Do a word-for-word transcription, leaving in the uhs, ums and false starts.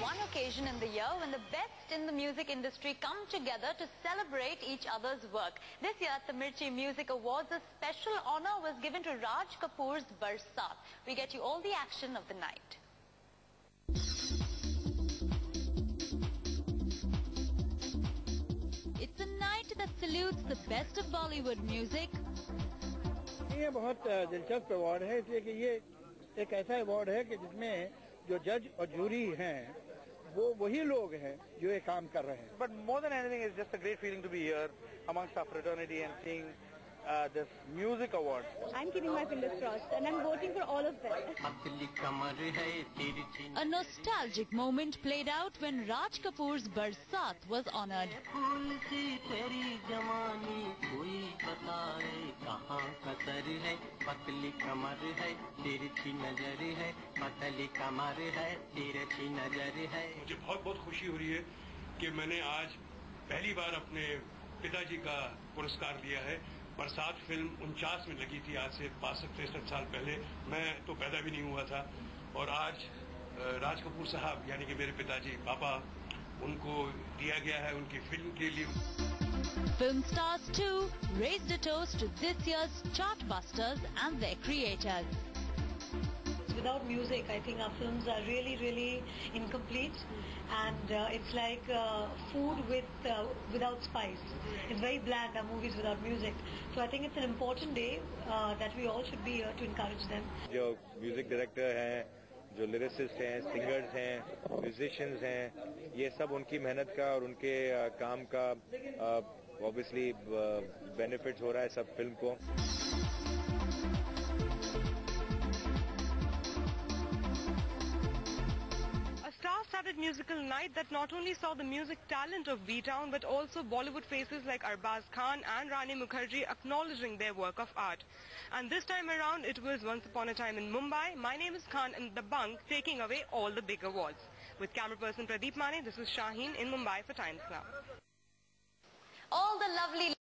one occasion in the year when the best in the music industry come together to celebrate each other's work. This year at the Mirchi Music Awards, a special honor was given to Raj Kapoor's Barsat. We get you all the action of the night. It's a night that salutes the best of Bollywood music. ये बहुत दिलचस्प award है इसलिए कि ये एक ऐसा award है कि जिसमें जो जज और जूरी हैं वो वही लोग हैं जो ये काम कर रहे हैं. But more than anything, it's just a great feeling to be here amongst our fraternity and seeing uh, this music award. I'm keeping my fingers crossed and I'm voting for all of them. A nostalgic moment played out when Raj Kapoor's Barsat was honored. मुझे बहुत बहुत खुशी हो रही है कि मैंने आज पहली बार अपने पिताजी का पुरस्कार लिया है. बरसात फिल्म उनचास में लगी थी, आज से बासठ तिरसठ साल पहले. मैं तो पैदा भी नहीं हुआ था और आज राज कपूर साहब यानी कि मेरे पिताजी पापा, उनको दिया गया है उनकी फिल्म के लिए. Film stars too raised a toast to this year's chartbusters and their creators. Without music, I think our films are really, really incomplete, and uh, it's like uh, food with uh, without spice. It's very bland, our movies without music. So I think it's an important day uh, that we all should be here to encourage them. जो music director हैं, जो lyricist हैं, singers हैं, musicians हैं, ये सब उनकी मेहनत का और उनके uh, काम का ऑब्वियसली बेनिफिट्स हो रहा है सब फिल्म को. Star-studded musical night that not only saw the music talent of B-Town but also Bollywood faces like Arbaz Khan and Rani Mukherjee acknowledging their work of art. And this time around it was Once Upon a Time in Mumbai. My name is Khan and the Bunk taking away all the big awards. With camera person Pradeep Mane, this is Shaheen in Mumbai for Times Now. All the lovely